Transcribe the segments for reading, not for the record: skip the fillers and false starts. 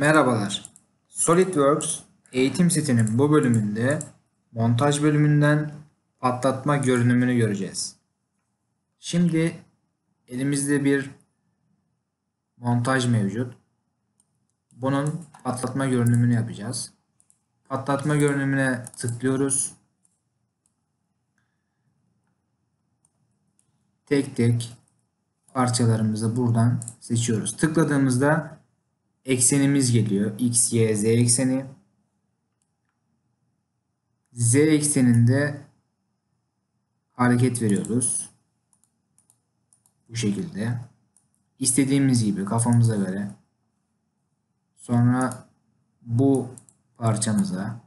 Merhabalar. SolidWorks eğitim setinin bu bölümünde montaj bölümünden patlatma görünümünü göreceğiz. Şimdi elimizde bir montaj mevcut. Bunun patlatma görünümünü yapacağız. Patlatma görünümüne tıklıyoruz. Tek tek parçalarımızı buradan seçiyoruz. Tıkladığımızda eksenimiz geliyor. X, Y, Z ekseni. Z ekseninde hareket veriyoruz. Bu şekilde. İstediğimiz gibi kafamıza göre. Sonra bu parçamıza,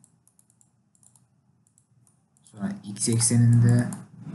sonra X ekseninde,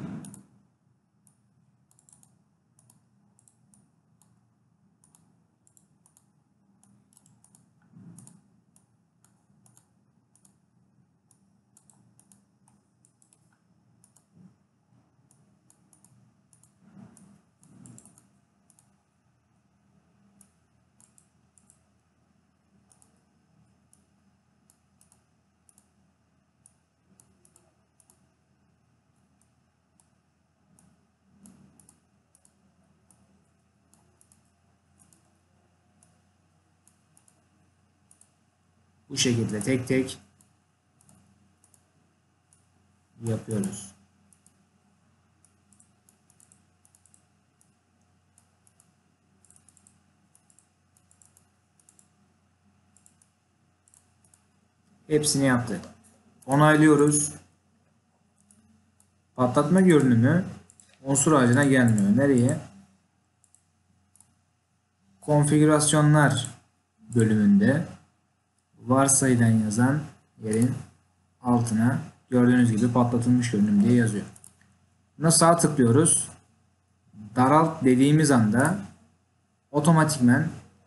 bu şekilde tek tek yapıyoruz. Hepsini yaptık. Onaylıyoruz. Patlatma görünümü unsur ağacına gelmiyor. Nereye? Konfigürasyonlar bölümünde varsayılan yazan yerin altına gördüğünüz gibi patlatılmış görünüm diye yazıyor. Buna sağ tıklıyoruz. Daralt dediğimiz anda otomatikmen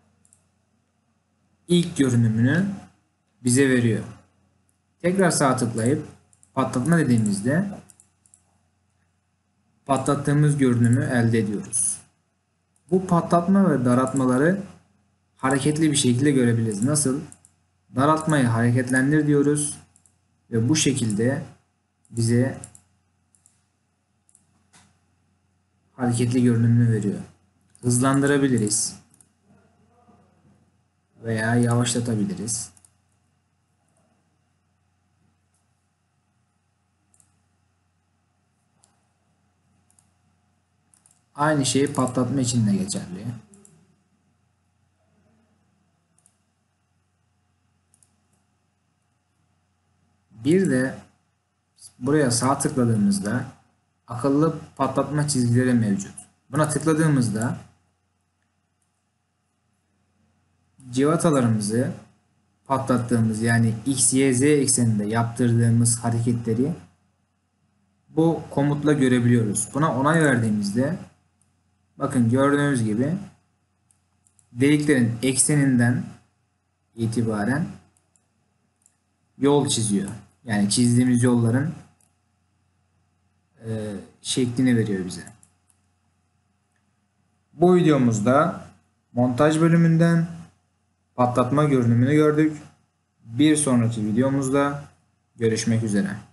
ilk görünümünü bize veriyor. Tekrar sağ tıklayıp patlatma dediğimizde patlattığımız görünümü elde ediyoruz. Bu patlatma ve daraltmaları hareketli bir şekilde görebiliriz. Nasıl? Daraltmayı hareketlendir diyoruz ve bu şekilde bize hareketli görünümünü veriyor. Hızlandırabiliriz veya yavaşlatabiliriz. Aynı şey patlatma için de geçerli. Bir de buraya sağ tıkladığımızda akıllı patlatma çizgileri mevcut. Buna tıkladığımızda civatalarımızı patlattığımız, yani X, Y, Z ekseninde yaptırdığımız hareketleri bu komutla görebiliyoruz. Buna onay verdiğimizde bakın gördüğünüz gibi deliklerin ekseninden itibaren yol çiziyor. Yani çizdiğimiz yolların şeklini veriyor bize. Bu videomuzda montaj bölümünden patlatma görünümünü gördük. Bir sonraki videomuzda görüşmek üzere.